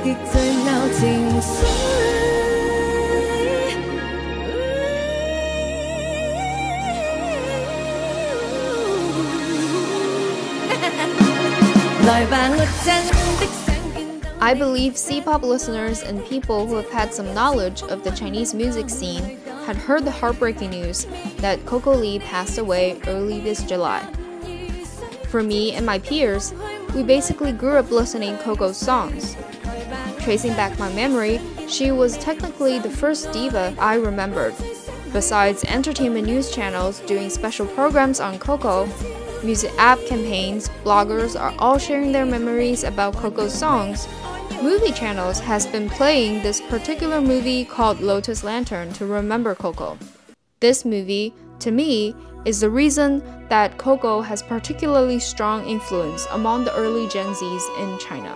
極最鬧情緒。 I believe C-pop listeners and people who have had some knowledge of the Chinese music scene had heard the heartbreaking news that Coco Lee passed away early this July. For me and my peers, we basically grew up listening Coco's songs. Tracing back my memory, she was technically the first diva I remembered. Besides entertainment news channels doing special programs on Coco, music app campaigns, bloggers are all sharing their memories about Coco's songs. Movie channels has been playing this particular movie called Lotus Lantern to remember Coco. This movie, to me, is the reason that Coco has particularly strong influence among the early Gen Zs in China.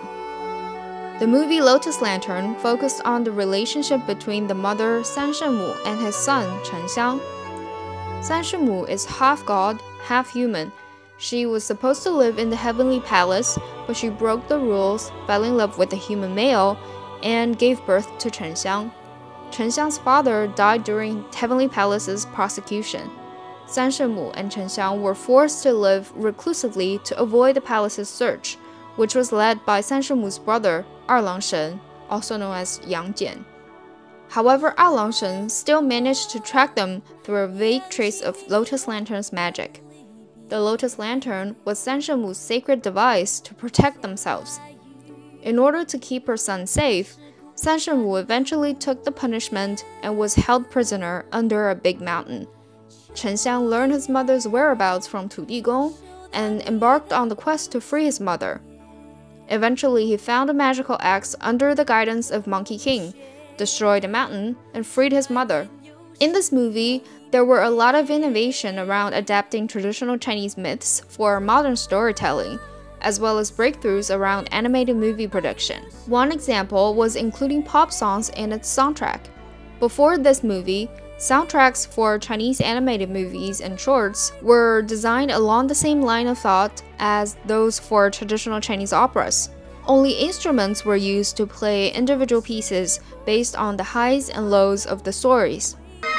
The movie Lotus Lantern focused on the relationship between the mother San Shengmu and his son Chen Xiang. San Shengmu is half god, half human. She was supposed to live in the heavenly palace, but she broke the rules, fell in love with a human male, and gave birth to Chen Xiang. Chen Xiang's father died during Heavenly Palace's prosecution. San Shengmu and Chen Xiang were forced to live reclusively to avoid the palace's search, which was led by San Shengmu's brother, Erlang Shen, also known as Yang Jian. However, Erlang Shen still managed to track them through a vague trace of Lotus Lantern's magic. The Lotus Lantern was San Shengmu's sacred device to protect themselves. In order to keep her son safe, San Shengmu eventually took the punishment and was held prisoner under a big mountain. Chen Xiang learned his mother's whereabouts from Tu Digong and embarked on the quest to free his mother. Eventually, he found a magical axe under the guidance of Monkey King, destroyed the mountain, and freed his mother. In this movie, there were a lot of innovation around adapting traditional Chinese myths for modern storytelling, as well as breakthroughs around animated movie production. One example was including pop songs in its soundtrack. Before this movie, soundtracks for Chinese animated movies and shorts were designed along the same line of thought as those for traditional Chinese operas. Only instruments were used to play individual pieces based on the highs and lows of the stories.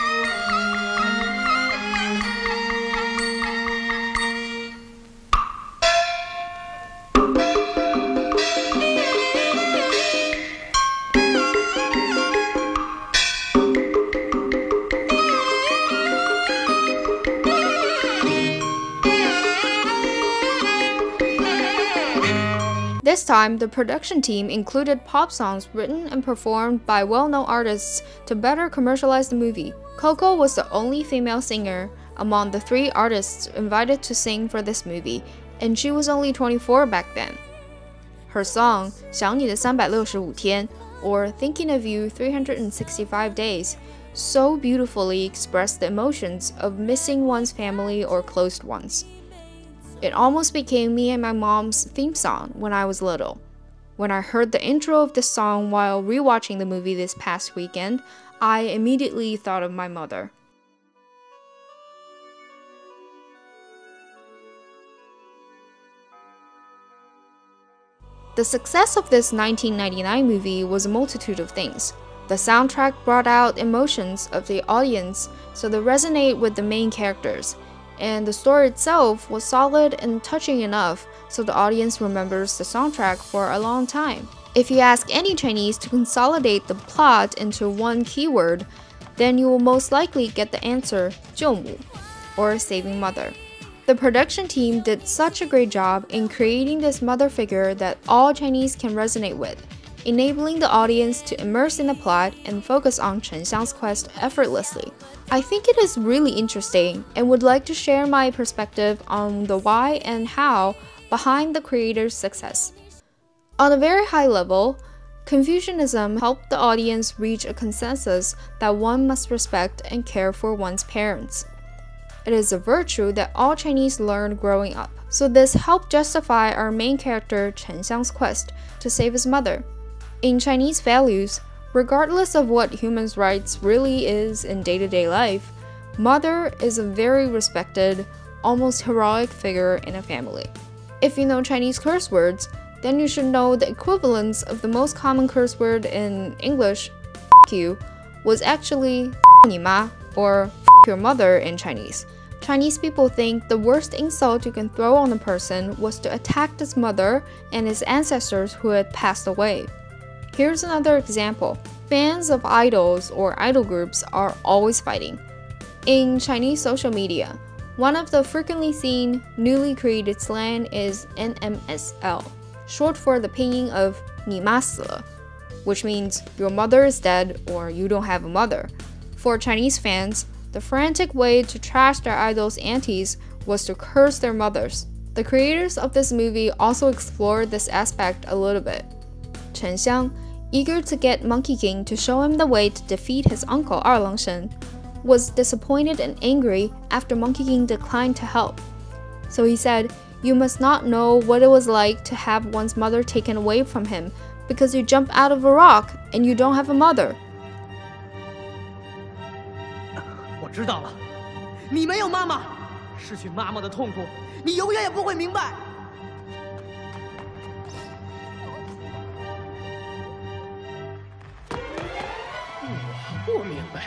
This time, the production team included pop songs written and performed by well-known artists to better commercialize the movie. Coco was the only female singer among the 3 artists invited to sing for this movie, and she was only 24 back then. Her song, 想你的365天, or Thinking of You 365 Days, so beautifully expressed the emotions of missing one's family or close ones. It almost became me and my mom's theme song when I was little. When I heard the intro of this song while rewatching the movie this past weekend, I immediately thought of my mother. The success of this 1999 movie was a multitude of things. The soundtrack brought out emotions of the audience so they resonate with the main characters, and the story itself was solid and touching enough so the audience remembers the soundtrack for a long time. If you ask any Chinese to consolidate the plot into one keyword, then you will most likely get the answer 救母, or saving mother. The production team did such a great job in creating this mother figure that all Chinese can resonate with, enabling the audience to immerse in the plot and focus on Chen Xiang's quest effortlessly. I think it is really interesting and would like to share my perspective on the why and how behind the creator's success. On a very high level, Confucianism helped the audience reach a consensus that one must respect and care for one's parents. It is a virtue that all Chinese learned growing up, so this helped justify our main character Chen Xiang's quest to save his mother. In Chinese values, regardless of what human rights really is in day-to-day life, mother is a very respected, almost heroic figure in a family. If you know Chinese curse words, then you should know the equivalence of the most common curse word in English, F you, was actually 你妈 or F your mother in Chinese. Chinese people think the worst insult you can throw on a person was to attack his mother and his ancestors who had passed away. Here's another example. Fans of idols or idol groups are always fighting. In Chinese social media, one of the frequently seen newly created slang is NMSL, short for the pinyin of 你妈死了, which means your mother is dead or you don't have a mother. For Chinese fans, the frantic way to trash their idols' aunties was to curse their mothers. The creators of this movie also explored this aspect a little bit. Chen Xiang, eager to get Monkey King to show him the way to defeat his uncle Erlang Shen, was disappointed and angry after Monkey King declined to help. So he said, "You must not know what it was like to have one's mother taken away from him because you jump out of a rock and you don't have a mother." 我知道了，你没有妈妈，失去妈妈的痛苦，你永远也不会明白。我不明白，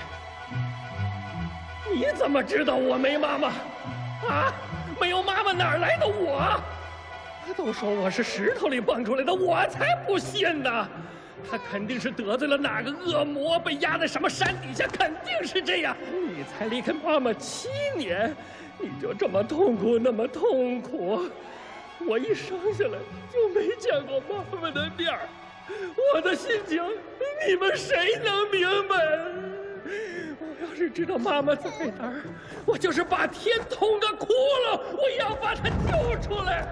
你怎么知道我没妈妈？啊，没有妈妈哪儿来的我？都说我是石头里蹦出来的，我才不信呢！他肯定是得罪了哪个恶魔，被压在什么山底下，肯定是这样。你才离开妈妈7年，你就这么痛苦，那么痛苦。我一生下来就没见过妈妈的面儿，我的心情，你们谁能明白？我要是知道妈妈在哪儿，我就是把天捅个窟窿，我也要把她救出来。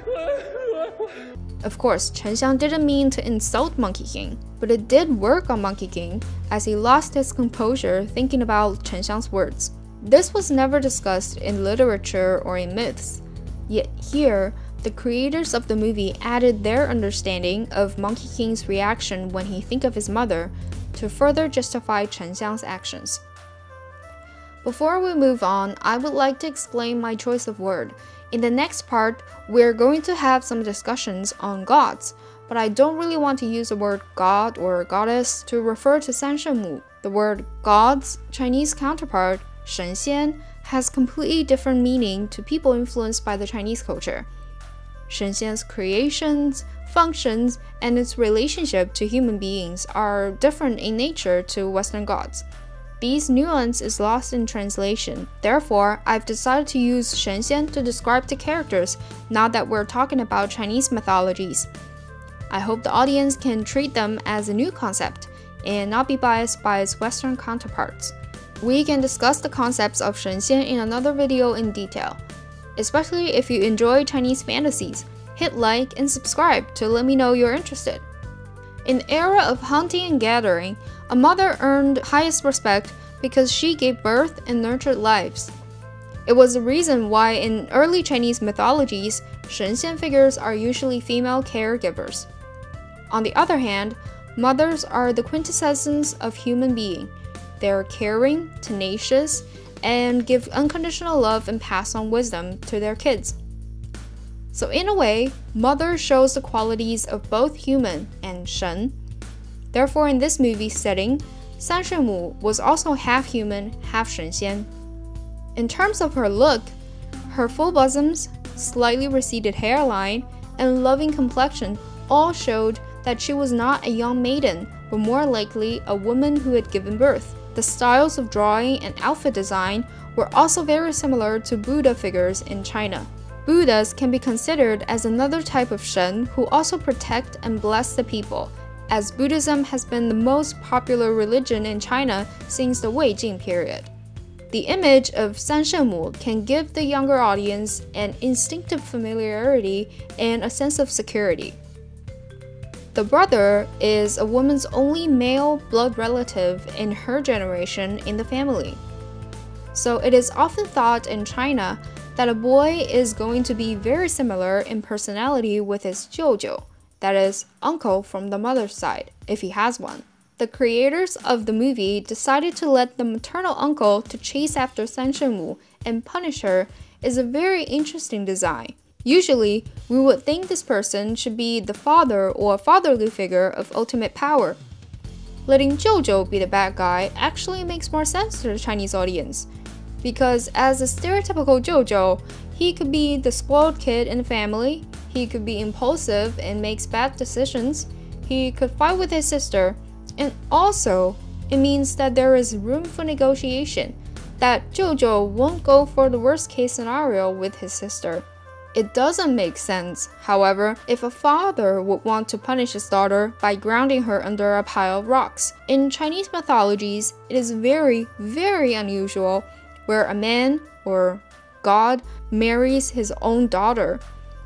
Of course, Chen Xiang didn't mean to insult Monkey King, but it did work on Monkey King as he lost his composure thinking about Chen Xiang's words. This was never discussed in literature or in myths, yet here, the creators of the movie added their understanding of Monkey King's reaction when he thinks of his mother to further justify Chen Xiang's actions. Before we move on, I would like to explain my choice of word. In the next part, we're going to have some discussions on gods, but I don't really want to use the word god or goddess to refer to Sanshenmu. The word god's Chinese counterpart, Shenxian, has completely different meaning to people influenced by the Chinese culture. Shenxian's creations, functions, and its relationship to human beings are different in nature to Western gods. These nuance is lost in translation. Therefore, I've decided to use Shenxian to describe the characters now that we're talking about Chinese mythologies. I hope the audience can treat them as a new concept and not be biased by its Western counterparts. We can discuss the concepts of Shenxian in another video in detail. Especially if you enjoy Chinese fantasies, hit like and subscribe to let me know you're interested. In the era of hunting and gathering, a mother earned highest respect because she gave birth and nurtured lives. It was the reason why in early Chinese mythologies, Shenxian figures are usually female caregivers. On the other hand, mothers are the quintessence of human being. They are caring, tenacious, and give unconditional love and pass on wisdom to their kids. So in a way, mother shows the qualities of both human and Shen. Therefore, in this movie setting, Sanshenmu was also half human, half Shenxian. In terms of her look, her full bosoms, slightly receded hairline, and loving complexion all showed that she was not a young maiden, but more likely a woman who had given birth. The styles of drawing and outfit design were also very similar to Buddha figures in China. Buddhas can be considered as another type of Shen who also protect and bless the people, as Buddhism has been the most popular religion in China since the Weijing period. The image of Sanshenmu can give the younger audience an instinctive familiarity and a sense of security. The brother is a woman's only male blood relative in her generation in the family. So it is often thought in China that a boy is going to be very similar in personality with his 舅舅, that is, uncle from the mother's side, if he has one. The creators of the movie decided to let the maternal uncle to chase after Sanshenmu and punish her is a very interesting design. Usually, we would think this person should be the father or fatherly figure of ultimate power. Letting Jojo be the bad guy actually makes more sense to the Chinese audience, because as a stereotypical Jojo, he could be the spoiled kid in the family, he could be impulsive and makes bad decisions, he could fight with his sister, and also, it means that there is room for negotiation, that Jojo won't go for the worst case scenario with his sister. It doesn't make sense, however, if a father would want to punish his daughter by grounding her under a pile of rocks. In Chinese mythologies, it is very, very unusual where a man or God marries his own daughter.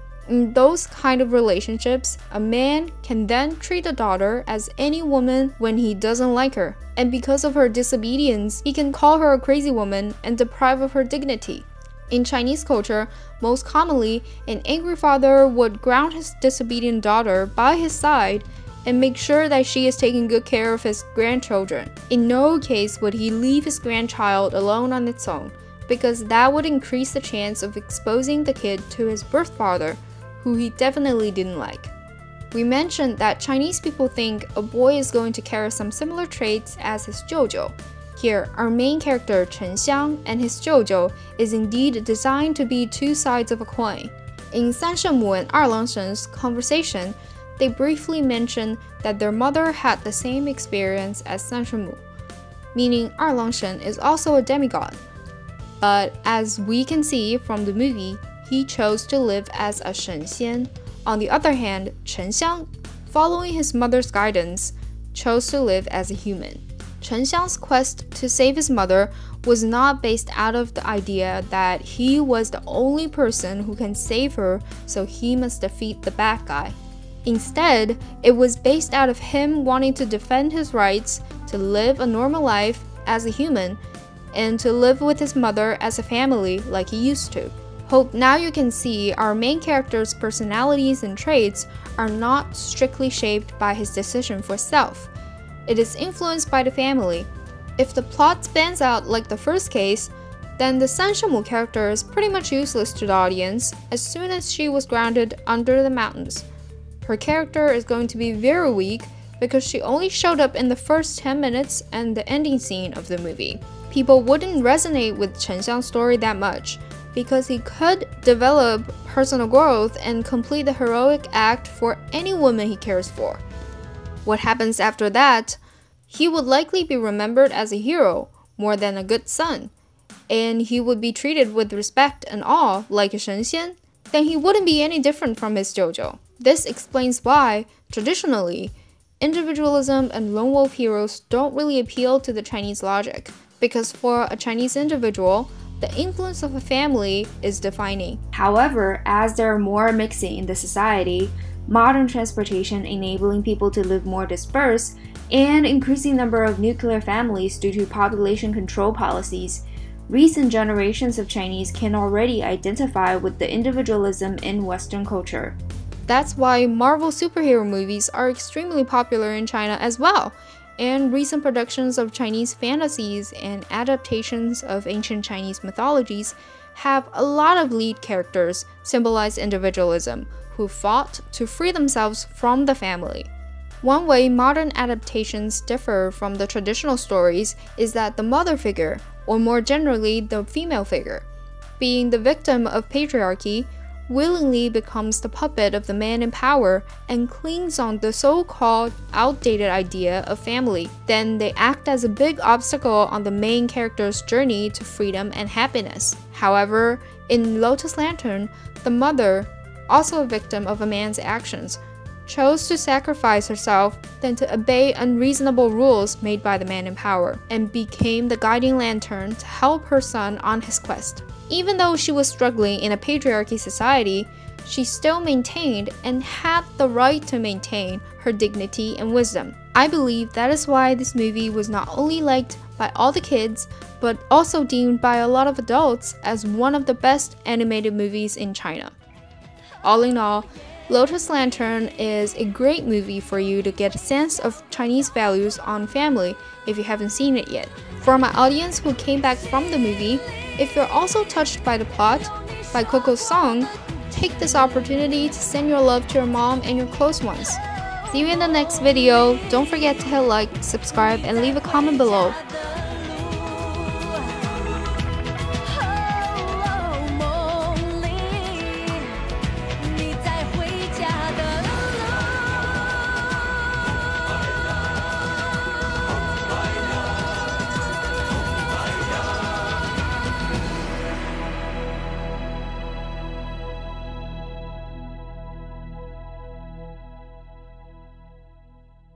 In those kind of relationships, a man can then treat a daughter as any woman when he doesn't like her, and because of her disobedience, he can call her a crazy woman and deprive of her dignity. In Chinese culture, most commonly, an angry father would ground his disobedient daughter by his side and make sure that she is taking good care of his grandchildren. In no case would he leave his grandchild alone on its own, because that would increase the chance of exposing the kid to his birth father, who he definitely didn't like. We mentioned that Chinese people think a boy is going to carry some similar traits as his Jojo. Here, our main character Chen Xiang and his Jojo is indeed designed to be two sides of a coin. In San Shengmu and Erlang Shen's conversation, they briefly mention that their mother had the same experience as San Shengmu, meaning Erlang Shen is also a demigod. But as we can see from the movie, he chose to live as a Shen Xian. On the other hand, Chen Xiang, following his mother's guidance, chose to live as a human. Chen Xiang's quest to save his mother was not based out of the idea that he was the only person who can save her, so he must defeat the bad guy. Instead, it was based out of him wanting to defend his rights to live a normal life as a human and to live with his mother as a family like he used to. Hope now you can see our main character's personalities and traits are not strictly shaped by his decision for self. It is influenced by the family. If the plot spans out like the first case, then the San Shengmu character is pretty much useless to the audience as soon as she was grounded under the mountains. Her character is going to be very weak because she only showed up in the first 10 minutes and the ending scene of the movie. People wouldn't resonate with Chen Xiang's story that much because he could develop personal growth and complete the heroic act for any woman he cares for. What happens after that? He would likely be remembered as a hero more than a good son, and he would be treated with respect and awe like a Shen Xian. Then he wouldn't be any different from his Jojo. This explains why, traditionally, individualism and lone wolf heroes don't really appeal to the Chinese logic, because for a Chinese individual, the influence of a family is defining. However, as there are more mixing in the society, modern transportation enabling people to live more dispersed, and increasing number of nuclear families due to population control policies, recent generations of Chinese can already identify with the individualism in Western culture. That's why Marvel superhero movies are extremely popular in China as well, and recent productions of Chinese fantasies and adaptations of ancient Chinese mythologies have a lot of lead characters symbolize individualism, who fought to free themselves from the family. One way modern adaptations differ from the traditional stories is that the mother figure, or more generally the female figure, being the victim of patriarchy, willingly becomes the puppet of the man in power and clings on the so-called outdated idea of family. Then they act as a big obstacle on the main character's journey to freedom and happiness. However, in Lotus Lantern, the mother, also a victim of a man's actions, chose to sacrifice herself than to obey unreasonable rules made by the man in power, and became the guiding lantern to help her son on his quest. Even though she was struggling in a patriarchy society, she still maintained and had the right to maintain her dignity and wisdom. I believe that is why this movie was not only liked by all the kids, but also deemed by a lot of adults as one of the best animated movies in China. All in all, Lotus Lantern is a great movie for you to get a sense of Chinese values on family if you haven't seen it yet. For my audience who came back from the movie, if you're also touched by the plot, by Coco's song, take this opportunity to send your love to your mom and your close ones. See you in the next video. Don't forget to hit like, subscribe, and leave a comment below.